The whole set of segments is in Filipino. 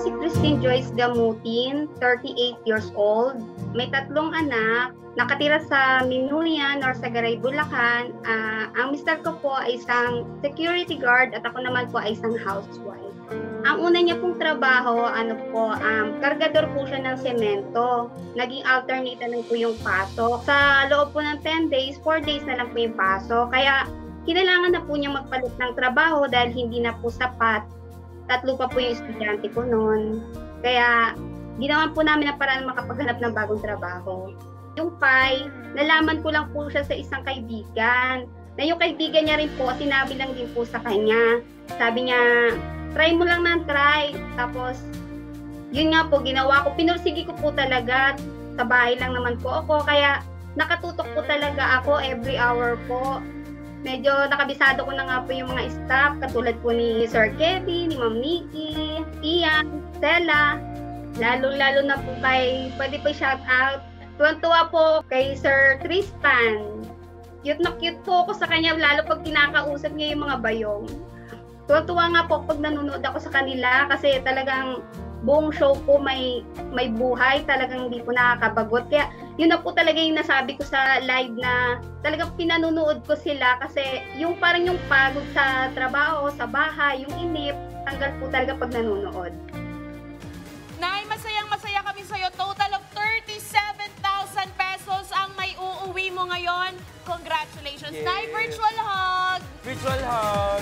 si Christine Joyce Gamutin, 38 years old. May 3 anak. Nakatira sa Minuyan or sa Garay, Bulacan. Ang mister ko po ay isang security guard at ako naman po ay isang housewife. Ang una niya pong trabaho, kargador po siya ng semento. Naging alternate na lang po yung pasok. Sa loob po ng 10 days, 4 days na lang po yung pasok. Kaya kinailangan na po niya magpalit ng trabaho dahil hindi na po sapat. 3 pa po yung estudyante ko noon. Kaya ginawan po namin ang paraan makapaghanap ng bagong trabaho. Yung pay, nalaman ko lang po siya sa isang kaibigan. Na yung kaibigan niya rin po, sinabi lang din po sa kanya. Sabi niya, try mo lang ng try. Tapos, yun nga po, ginawa ko. Pinursigi ko po talaga. Sa bahay lang naman po ako. Kaya, nakatutok po talaga ako every hour po. Medyo nakabisado ko na nga po yung mga staff. Katulad po ni Sir Kevin, ni Ma'am Nikki, Ian, Stella. Lalo-lalo na po kay, pwede po shout out. Tuwan-tuwa po kay Sir Tristan. Cute na cute po ako sa kanya, lalo pag kinakausap niya yung mga bayong. Tuwa-tuwa nga po pag nanonood ako sa kanila kasi talagang buong show po may buhay, talagang hindi po nakakabagot. Kaya yun na po talaga yung nasabi ko sa live na talagang pinanunood ko sila kasi yung parang yung pagod sa trabaho, sa bahay, yung inip, tanggal po talaga pag nanonood. Nay, masayang-masaya kami sa'yo. Total of 37,000 pesos ang may uuwi mo ngayon. Congratulations. Yes. Nay, virtual hug! Virtual hug!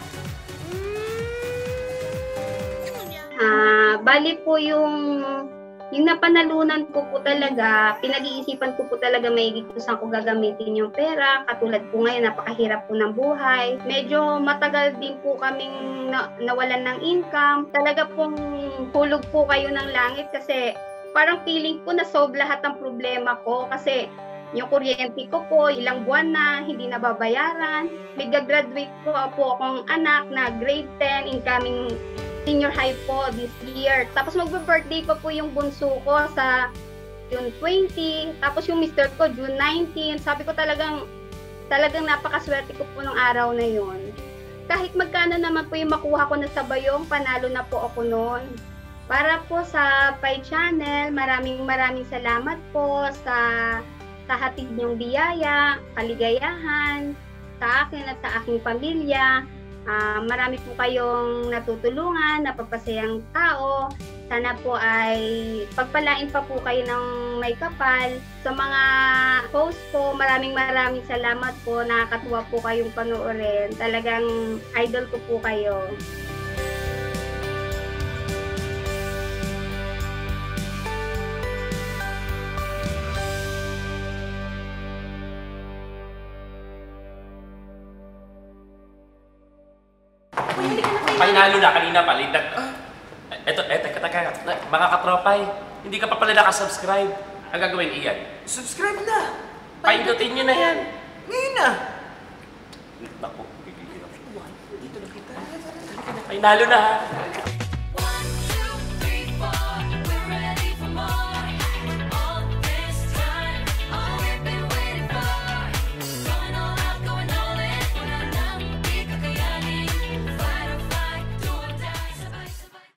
Bali po yung napanalunan ko po talaga, pinag-iisipan ko po talaga maigit kung saan ko gagamitin yung pera. Katulad po ngayon, napakahirap po ng buhay. Medyo matagal din po kaming nawalan ng income. Talaga pong hulog po kayo ng langit kasi parang feeling ko na solve lahat ng problema ko kasi yung kuryente ko po, ilang buwan na, hindi nababayaran. May gagraduate po akong anak na grade 10, incoming senior high po this year. Tapos magbe-birthday pa po yung bunso ko sa June 20. Tapos yung mister ko June 19. Sabi ko talagang napakaswerte ko po ng araw na yun. Kahit magkano naman po yung makuha ko na sa bayong, panalo na po ako noon. Para po sa Pai Channel, maraming salamat po sa hatid niyong biyaya, kaligayahan, sa akin at sa aking pamilya. Marami po kayong natutulungan, napapasayang tao. Sana po ay pagpalain pa po kayo ng may kapal. Sa mga host po, maraming salamat po. Nakakatuwa po kayong panoorin. Talagang idol ko po kayo. Panalo na, kanina pa. Eto, mga katropay, hindi ka pa pala nakasubscribe. Ang gagawin, Ian? Subscribe na! Paindutin nyo na yan. Ngayon na! Naku, gigigil ako. Dito na kita. Panalo na ha.